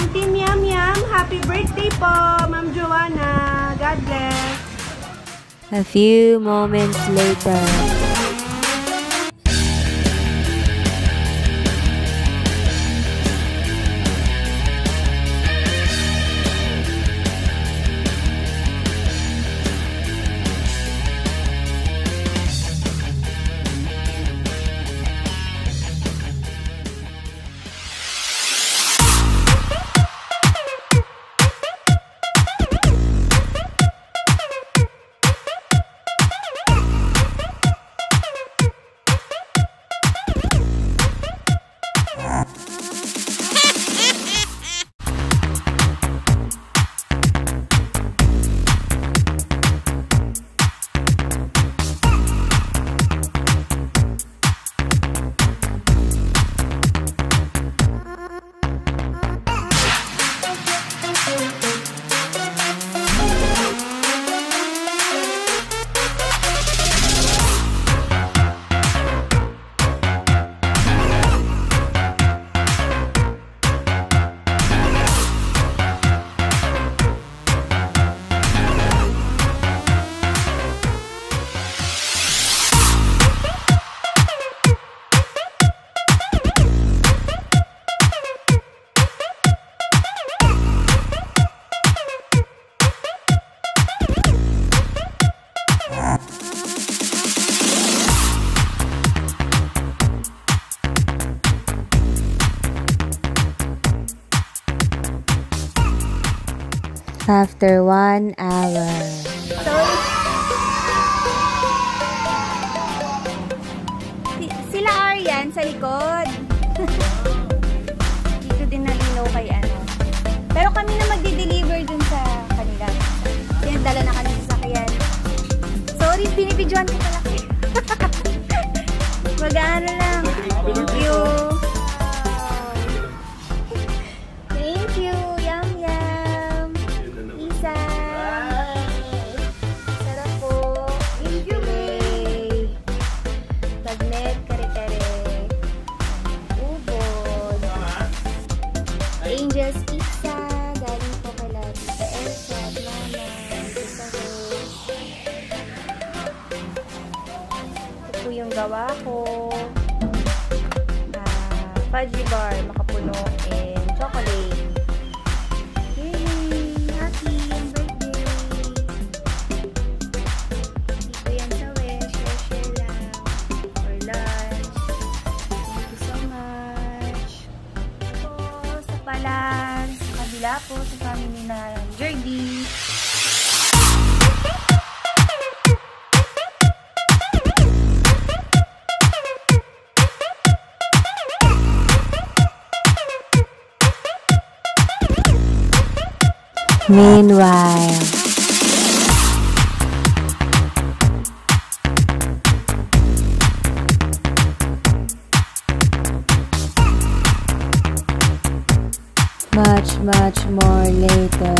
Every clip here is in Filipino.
Team Yum Yum, happy birthday po, Ma'am Joanna. God bless. A few moments later. After 1 hour. Sila Aryan sa likod. Dito din nalinaw kay ano. Pero kami na magdi-deliver dun sa kanila. Yan, dala na kami sa sakyan. Sorry, binibidyoan ko pala kayo. Mag-ano lang. Thank you. Thank you. Yum, yum. Isa. Sarap po. Thank you, babe. Bagnet, kare-kare. Ubod. Angel's Pizza. Galing po kay Tita Elsa at Mama. Tita Rose. Ito po yung gawa ko. Fudgy bar, makapuno, and chocolate. Yay! Happy ang birthday! Dito yan sa Wish. Share lang. For lunch. Thank you so much. Ito sa Palan. Sa kabila po, sa family na Jordy. Meanwhile, much more later.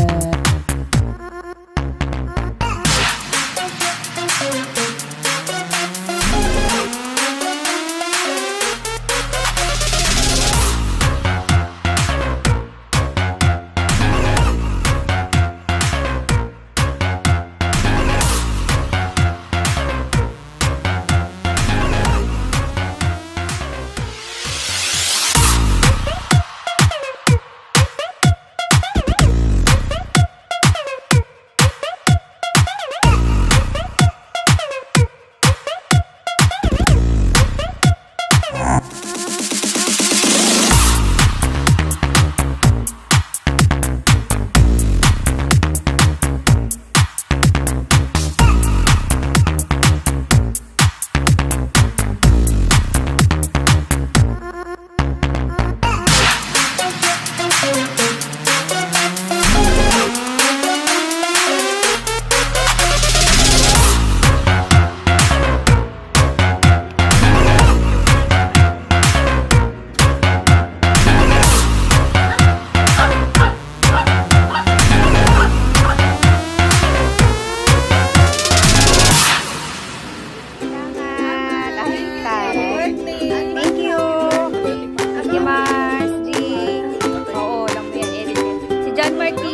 Martin.